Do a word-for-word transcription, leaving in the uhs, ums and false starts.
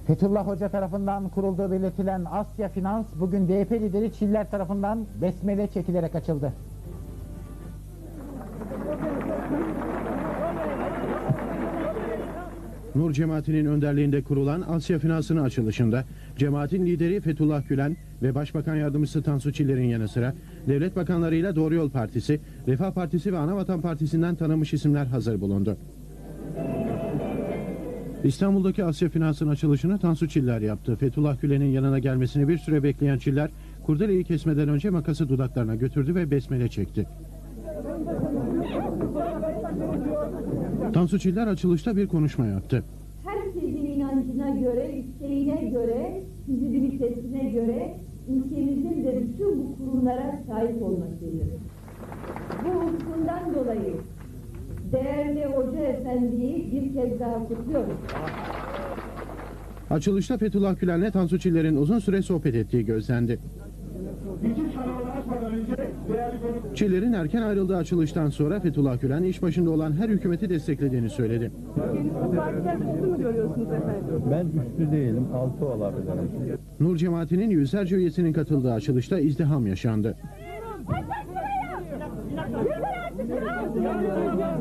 Fethullah Hoca tarafından kurulduğu belirtilen Asya Finans bugün D Y P lideri Çiller tarafından besmele çekilerek açıldı. Nur Cemaati'nin önderliğinde kurulan Asya Finans'ın açılışında cemaatin lideri Fethullah Gülen ve Başbakan Yardımcısı Tansu Çiller'in yanı sıra devlet bakanlarıyla Doğru Yol Partisi, Refah Partisi ve Anavatan Partisi'nden tanınmış isimler hazır bulundu. İstanbul'daki Asya Finans'ın açılışını Tansu Çiller yaptı. Fethullah Gülen'in yanına gelmesini bir süre bekleyen Çiller, kurdeleyi kesmeden önce makası dudaklarına götürdü ve besmele çekti. Tansu Çiller açılışta bir konuşma yaptı. Herkesin inancına göre, isteğine göre, fizibilitesine göre ülkemizin de bütün bu kurumlara sahip olmasıdır. Bu hukukundan dolayı değerli Hoca Efendi'yi bir kez daha kutluyoruz. Açılışta Fethullah Gülen'le Tansu Çiller'in uzun süre sohbet ettiği gözlendi. Çiller'in erken ayrıldığı açılıştan sonra Fethullah Gülen iş başında olan her hükümeti desteklediğini söyledi. Ben üstü değilim, altı olabilirim. Nur Cemaati'nin yüzlerce üyesinin katıldığı açılışta izdiham yaşandı.